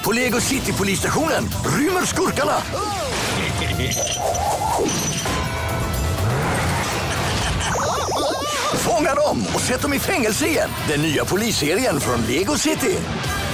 På Lego City polisstationen rymmer skurkarna. Fånga dem och sätt dem i fängelse igen. Den nya polisserien från Lego City.